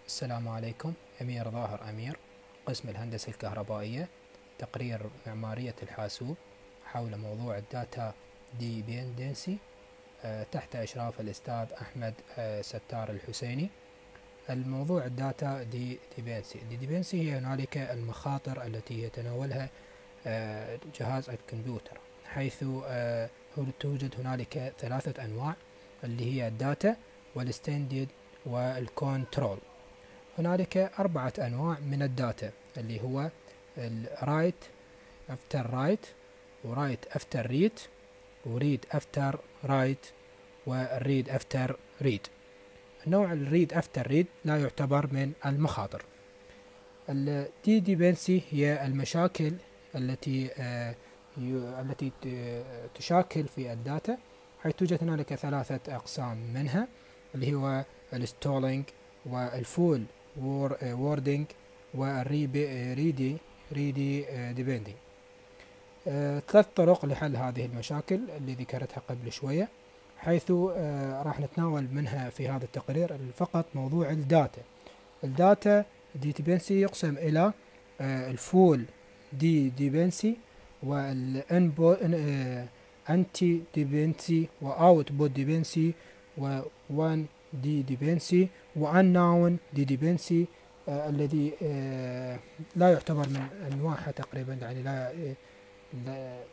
السلام عليكم. أمير ظاهر أمير، قسم الهندسة الكهربائية، تقرير معمارية الحاسوب حول موضوع الداتا ديبندنسي تحت إشراف الأستاذ أحمد ستار الحسيني. الموضوع الداتا ديبندنسي هي هنالك المخاطر التي يتناولها جهاز الكمبيوتر، حيث توجد هنالك ثلاثة أنواع اللي هي الداتا والستاندرد والكنترول. هنالك أربعة أنواع من الداتا اللي هو الرايت افتر رايت، ورايت افتر ريد، وريد افتر رايت، والريد افتر ريد. النوع الريد افتر ريد لا يعتبر من المخاطر. الدي ديبنسي هي المشاكل التي تشاكل في الداتا، حيث توجد هنالك ثلاثة أقسام منها اللي هو الستولينج والفول ووردنج والريدي ديبندنج. ثلاث طرق لحل هذه المشاكل اللي ذكرتها قبل شوية، حيث راح نتناول منها في هذا التقرير فقط موضوع الداتا ديبنسي يقسم إلى الفول ديبنسي والانبوت انتي ديبنسي واوتبوت ديبنسي وان ديبنسي واناون ديبنسي، الذي لا يعتبر من انواعها تقريبا، يعني لا